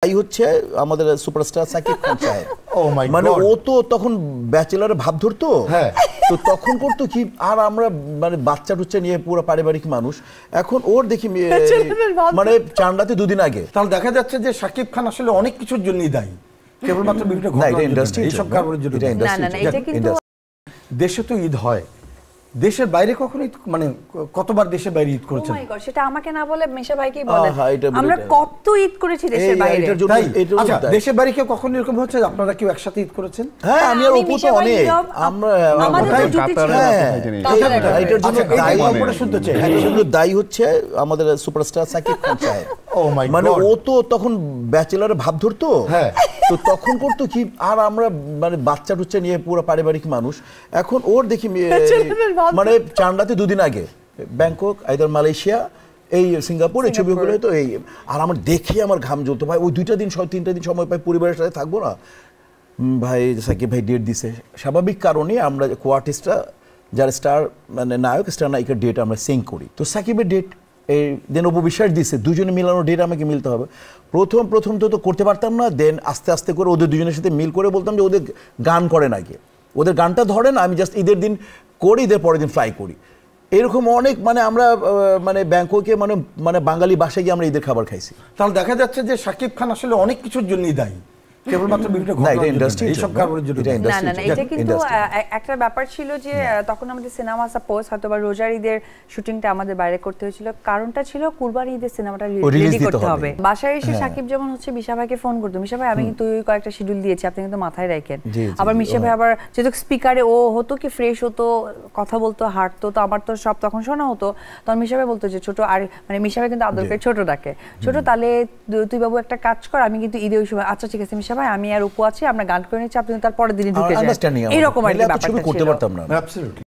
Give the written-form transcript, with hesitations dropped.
এই হচ্ছে আমাদের সুপারস্টার সাকিব খান সাহেব। মানে ও তো তখন ব্যাচেলারে ভাব ধরতো, তো তখন করতো কি, আর আমরা মানে বাচ্চা টুচ্চা নিয়ে পুরো পারিবারিক মানুষ। এখন ওর দেখি মানে চান্ডাতে দুদিন আগে, তাহলে দেখা যাচ্ছে যে সাকিব খান আসলে অনেক কিছুর জন্যই দায়ী, কেবলমাত্র বিভিন্ন ঘটনা। দেশে তো ঈদ হয়, দেশের বাইরে কখনো মানে কতবার দেশের বাইরে ঈদ করেছেন? সেটা আমাকে না বলে মিশা ভাইকে বলেন, আমরা কত ঈদ করেছি দেশের বাইরে। আচ্ছা, দেশের বাইরে কেউ কখনো এরকম হচ্ছে আপনারা কেউ একসাথে ঈদ করেছেন? হ্যাঁ, আমি আর অপু তো অনেক, আমরা এটার জন্য দায়ী হচ্ছে আমাদের সুপারস্টার সাকিব খান সাহেব। মানে ও তো তখন ব্যাচেলারে ভাব ধরতো, তো তখন করতো কি, আর আমরা মানে বাচ্চা টুচ্চা নিয়ে পুরো পারিবারিক মানুষ। এখন ওর দেখি মানে চান্ডাতে দুদিন আগে ব্যাংকক, আইদার মালয়েশিয়া, এই সিঙ্গাপুর, এই ছবিগুলো তো এই, আর আমার দেখে আমার ঘাম জ্বলতো ভাই। ওই 2টা দিন 3টা দিন সময় পাই, পরিবারের সাথে থাকবো না ভাই। সাকিব ভাই ডেট দিছে, স্বাভাবিক কারণে আমরা কো আর্টিস্টরা যারা স্টার মানে নায়ক স্টার নায়িকার ডেট আমরা সিঙ্ক করি। তো সাকিবের ডেট এই দেন অপু বিশ্বাস দিছে, দুজনে মিলানোর ডেট আমাকে মিলতে হবে। প্রথম তো করতে পারতাম না, দেন আস্তে আস্তে করে ওদের দুজনের সাথে মিল করে বলতাম যে ওদের গান করেন আগে, ওদের গানটা ধরেন, আমি জাস্ট ঈদের দিন করি, ঈদের পরের দিন ফ্লাই করি। এরকম অনেক মানে আমরা মানে ব্যাংককে মানে বাঙালি বাসায় গিয়ে আমরা ঈদের খাবার খাইছি। তাহলে দেখা যাচ্ছে যে সাকিব খান আসলে অনেক কিছুর জন্যই দায়ী, কেবলমাত্র বিভিন্ন এটা কিন্তু একটা ব্যাপার ছিল যে তখন আমাদের সিনেমা সাপোজ হয়তো বা রোজার ঈদের শুটিংটা আমাদের বাইরে করতে হয়েছিল, কারণটা ছিল কুরবানি ঈদের সিনেমাটা রেডি করতে হবে। বাসায় এসে সাকিব যেমন হচ্ছে মিশা ভাইকে ফোন করতো, মিশা ভাই আমি কিন্তু কয়েকটা শিডিউল দিয়েছি, আপনি কিন্তু মাথায় রাখেন। আবার মিশা ভাই আবার যেহেতু স্পিকারে ও হতো কি ফ্রেশ হতো, কথা বলতো, হাঁটতো, তো আমার তো সব তখন শোনা হতো। তখন মিশা ভাই বলতো যে ছোট, আর মানে মিশা ভাই কিন্তু আদরকে ছোট ডাকে, ছোট তাহলে তুই বাবু একটা কাজ কর, আমি কিন্তু ঈদে ওই সময় আচ্ছা ঠিক আছে মিশা ভাই, আমি আর উপু আছি, আমরা গান করে নিচ্ছি, আপনি তার পরের দিনই ঢুকে যান, এরকম আর কি ব্যাপারটা ছিল।